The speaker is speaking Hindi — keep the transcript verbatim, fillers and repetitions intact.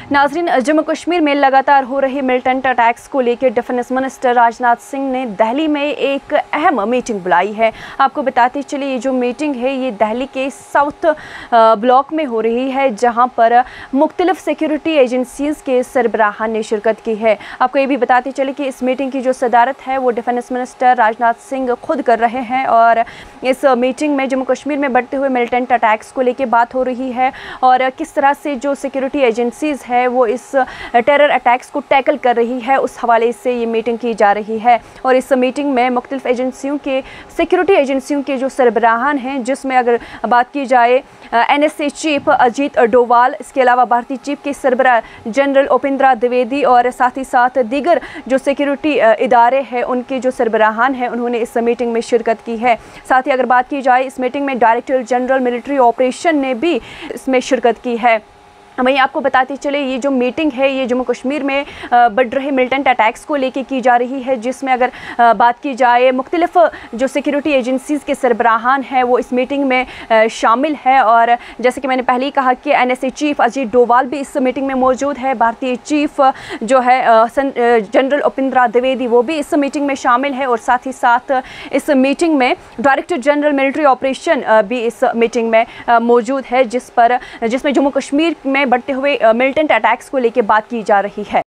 नाजरीन, जम्मू कश्मीर में लगातार हो रहे मिलिटेंट अटैक्स को लेकर डिफेंस मिनिस्टर राजनाथ सिंह ने दिल्ली में एक अहम मीटिंग बुलाई है। आपको बताते चलिए, ये जो मीटिंग है ये दिल्ली के साउथ ब्लॉक में हो रही है, जहां पर मुख्तलिफ सिक्योरिटी एजेंसीज के सरबराहान ने शिरकत की है। आपको ये भी बताते चले कि इस मीटिंग की जो सदारत है वो डिफेंस मिनिस्टर राजनाथ सिंह खुद कर रहे हैं और इस मीटिंग में जम्मू कश्मीर में बढ़ते हुए मिलिटेंट अटैक्स को लेकर बात हो रही है और किस तरह से जो सिक्योरिटी एजेंसीज है वो इस टेरर अटैक्स को टैकल कर रही है, उस हवाले से ये मीटिंग की जा रही है। और इस मीटिंग में मुख्तलिफ एजेंसियों के सिक्योरिटी एजेंसियों के जो सरबराहान हैं, जिसमें अगर बात की जाए N S A chief Ajit Doval, इसके अलावा भारतीय चीफ के सरबराह जनरल उपेंद्र द्विवेदी और साथ ही साथ दीगर जो सिक्योरिटी इदारे हैं उनके जो सरबराहान हैं उन्होंने इस मीटिंग में शिरकत की है। साथ ही अगर बात की जाए इस मीटिंग में डायरेक्टर जनरल मिलिट्री ऑपरेशन ने भी इसमें शिरकत की है। वहीं आपको बताते चले, ये जो मीटिंग है ये जम्मू कश्मीर में बढ़ रहे मिलिटेंट अटैक्स को लेके की जा रही है, जिसमें अगर बात की जाए मुख्तलिफ जो सिक्योरिटी एजेंसीज़ के सरबराहान हैं वो इस मीटिंग में शामिल है। और जैसे कि मैंने पहले ही कहा कि N S A chief Ajit Doval भी इस मीटिंग में मौजूद है, भारतीय चीफ जो है जनरल उपेंद्र द्विवेदी वो भी इस मीटिंग में शामिल है और साथ ही साथ इस मीटिंग में डायरेक्टर जनरल मिलिट्री ऑपरेशन भी इस मीटिंग में मौजूद है, जिस पर जिसमें जम्मू कश्मीर में बढ़ते हुए मिलिटेंट अटैक्स को लेकर बात की जा रही है।